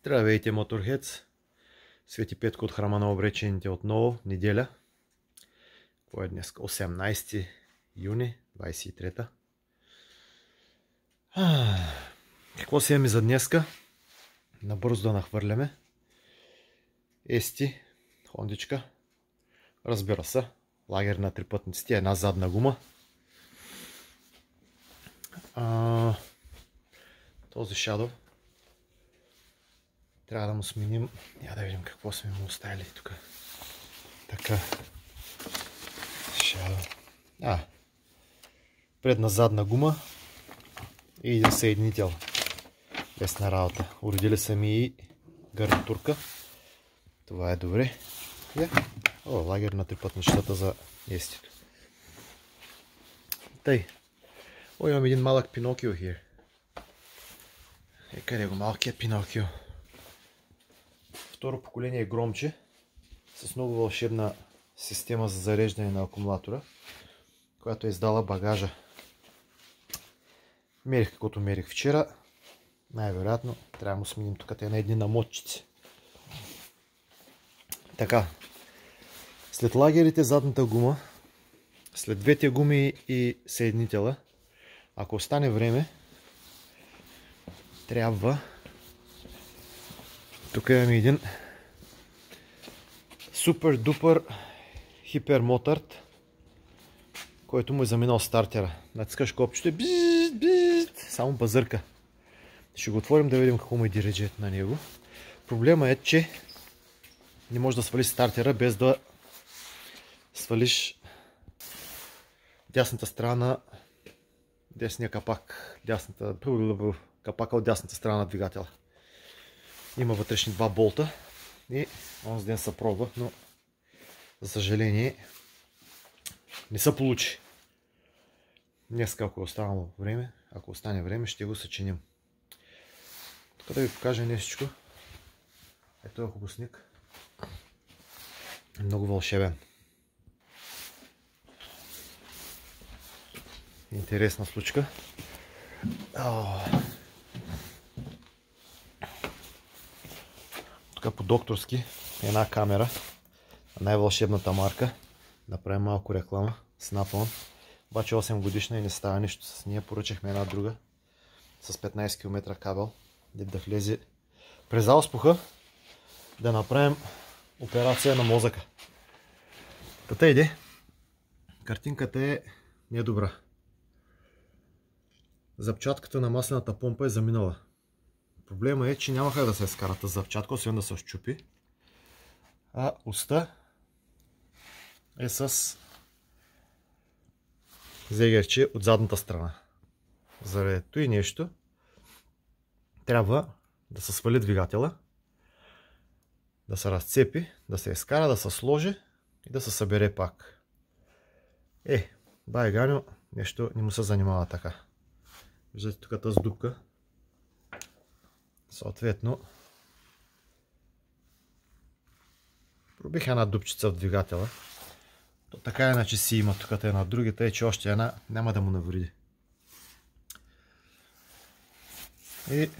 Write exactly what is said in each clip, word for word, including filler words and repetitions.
Здравейте, Motorheads! Свети Петко от храма на обречените отново, неделя. Кое е днес? осемнайсети юни, двайсет и трета. Какво си имаме за днеска? Набързо да нахвърляме. Ести, хондичка. Разбира се, лагер на трипътниците, една задна гума. А, този Shadow трябва да му сменим. Я да видим какво сме му оставили тук. Така. Shadow. А, предна задна гума и един съединител. Лесна работа. Уредили са ми и гарнитурка. Това е добре. Yeah. О, лагер на трипътнищата за естито. Тъй. О, имам един малък Пинокио here. Е, къде го малкият Пинокио? Второ поколение громче с много вълшебна система за зареждане на акумулатора, която е издала багажа. Мерих каквото мерих вчера. Най-вероятно трябва да му сменим тук на едни намотчици. Така. След лагерите, задната гума, след двете гуми и съединителя, ако остане време, трябва. Тук имаме един супер дупер хипер мотърт, който му е заминал стартера. Натискаш копчето и бззз, бззз, само базърка. Ще го отворим да видим какво му е диреджет на него. Проблема е, че не може да свалиш стартера без да свалиш дясната страна, десния капак, дясната, капака от дясната страна на двигателя. Има вътрешни два болта и онзи ден се пробва, но за съжаление не се получи. Днес, ако е останало време, ако остане време, ще го съчиним. Тук да ви покажа нещичко. Ето е хубосник. Много вълшебен. Интересна случка. Тук по-докторски една камера. Най-вълшебната марка. Направим малко реклама. Snap-on. Обаче осем годишна и не става нищо с нея. Поръчахме една друга. С петнайсет километра кабел. Да влезе през ауспуха. Да направим операция на мозъка. Тата иде. Картинката е недобра. Запчатката на маслената помпа е заминала. Проблема е, че няма как да се изкара тази запчатка, освен да се счупи. А уста е с зегерче от задната страна. Заради това и нещо трябва да се свали двигателя, да се разцепи, да се изкара, да се сложи и да се събере пак. Е, бай Ганю, нещо не му се занимава така. Виждате тук тази дупка. Съответно пробих една дупчица в двигателя. То така иначе си има тук една другата, е че още една няма да му навреди. И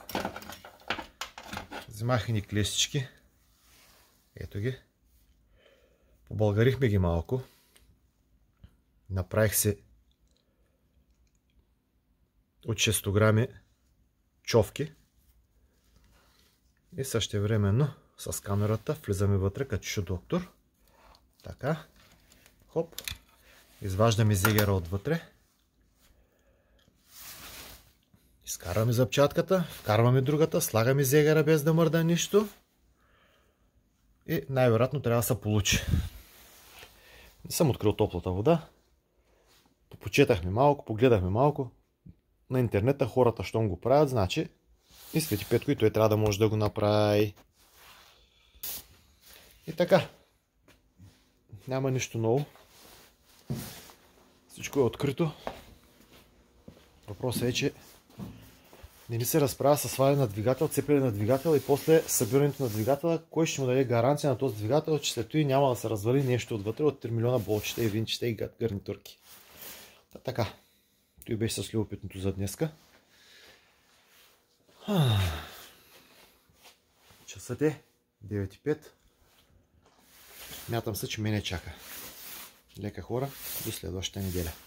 вземах ни клещички. Ето ги. Побългарихме ги малко. Направих се от шест грами човки. И същевременно с камерата влизаме вътре като шо доктор. Така. Хоп. Изваждаме зегера отвътре. Изкарваме запчатката. Вкарваме другата. Слагаме зегера без да мърда нищо. И най-вероятно трябва да се получи. Не съм открил топлата вода. Попочетахме малко, погледахме малко. На интернета хората, щом го правят, значи и Свети Петко и той трябва да може да го направи. И така. Няма нищо ново. Всичко е открито. Въпросът е, че не ни се разправя с сваляне на двигател, цепляне на двигател и после събирането на двигателя. Кой ще му даде гаранция на този двигател, че след това няма да се развали нещо отвътре от три милиона болчета и винчета и гарнитурки. Та, така. Той беше с любопитното за днеска. часът е девет и пет. Мятам се, че мене чака. Лека хора, до следващата неделя.